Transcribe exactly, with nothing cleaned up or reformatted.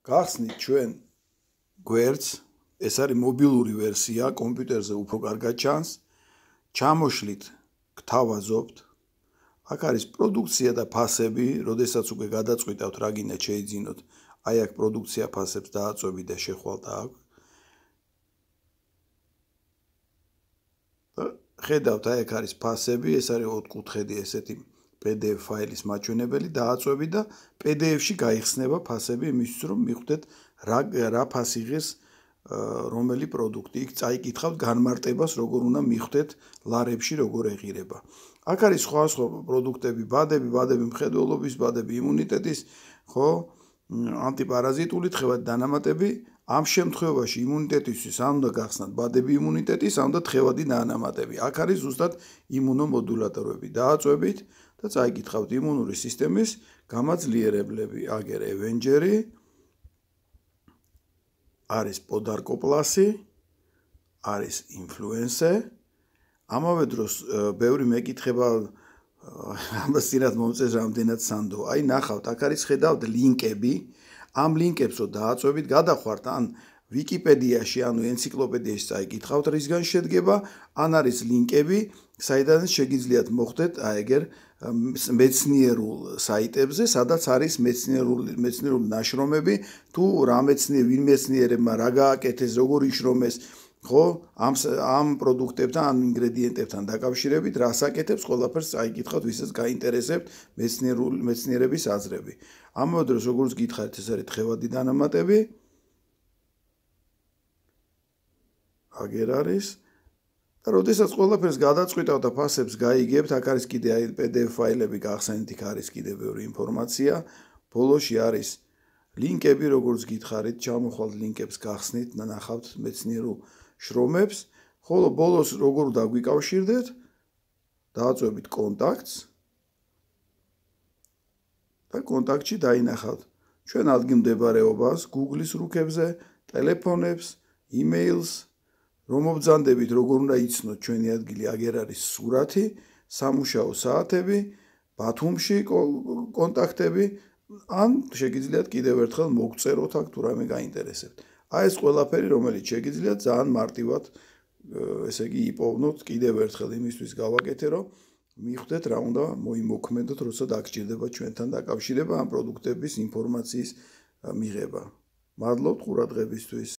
გახსნით ჩვენ გვერდს, ეს არის მობილური ვერსია, კომპიუტერზე უფრო კარგად ჩანს. ჩამოშლით, გთავაზობთ. აქ არის პროდუქცია და ფასები, როდესაც უკვე გადაწყვიტავთ რა გინდათ შეიძინოთ. აი აქ პროდუქცია ფასებს დააწვევით და შეხვალთ აქ. ხედავთ, აი აქ არის ფასები, ეს არის ოთხკუთხედი ესეთი პი დი ეფ ფაილის მაჩვენებელი, დააწვევით და პი დი ეფ-ში გაიხსნება ფასები იმისთვის, რომ მიხვდეთ რა რა ფასი ღირს რომელი პროდუქტი. იქ წაიკითხავთ განმარტებას, როგორ უნდა მიხვდეთ ლარებში, როგორ ეღირება. აქ არის სხვა სხვა პროდუქტები, ბადები, ბადები მხედველობის, ბადები იმუნიტეტის, ხო? ანტიპარაზიტული თხევადი დანამატები. ამ შემთხვევაში იმუნიტეტისთვის ან უნდა გახსნათ ბადები იმუნიტეტის, ან უნდა თხევადი დანამატები. აქ არის ზუსტად იმუნომოდულატორები. დააწვევით და წაიკითხავთ იმუნური სისტემის გამაძლიერებლები. აგერ ევენჯერი, არის პოდარკოპლასი, არის ინფლუენსე. ამავე დროს ბევრი მეკითხება ამას წინათ მომწეს რამდენად სანდო. აი ნახავთ, აქ არის ხედავთ ლინკები. ამ ლინკებს რო დააწვევით, გადახვართ ან ვიკიპედიაში, ანუ ენციკლოპედიაში წაიკითხავთ, რისგან შედგება, ან არის ლინკები, საიდანაც შეგიძლიათ მოხვდეთ, აი ეგერ მეცნიერულ საიტებზე, სადაც არის მეცნიერული მეცნიერული ნაშრომები, თუ რა მეცნიერ, ვინ მეცნიერებმა რა გააკეთეს, როგორ იშრომეს, ხო, ამ ამ პროდუქტებთან, ამ ინგრედიენტებთან დაკავშირებით, რას აკეთებს, ყველაფერს წაიკითხავთ, ვისაც გაინტერესებთ მეცნიერული მეცნიერების აზრები. ამავე დროს, როგორც გითხარით, ეს არის თხევადი დანამატები. აგერ არის. და როდესაც ყველაფერს გადაწყვიტავთ და ფასებს გაიგებთ, აქ არის კიდე აი პი დი ეფ ფაილები გახსენით, იქ არის კიდე ბევრი ინფორმაცია. ბოლოში არის ლინკები, როგორც გითხარით, ჩამოხვალთ ლინკებს გახსნით და ნახავთ მეცნიერულ შრომებს. ხოლო ბოლოს როგორ დაგვიკავშირდეთ? დააწვევით კონტაქტს. და კონტაქტში დაინახავთ ჩვენ ადგილმდებარეობას, Google-ის რუქებზე, ტელეფონებს, იმეილს, რომ მობრძანდებით, როგორ უნდა იცნოთ ჩვენი ადგილი, აგერ არის სურათი, სამუშაო საათები, ბათუმში კონტაქტები, ან შეგიძლიათ კიდევ ერთხელ მოგწეროთ აქ თუ რამე გაინტერესებთ. აი ეს ყველაფერი, რომელიც შეგიძლიათ ძალიან მარტივად, ესე იგი, იპოვნოთ კიდევ ერთხელ იმისთვის გავაკეთე, რომ მიხვდეთ რა უნდა მოიმოქმედოთ, როცა დაგჭირდება ჩვენთან დაკავშირება ამ პროდუქტების ინფორმაციის მიღება. მადლობთ ყურადღებისთვის.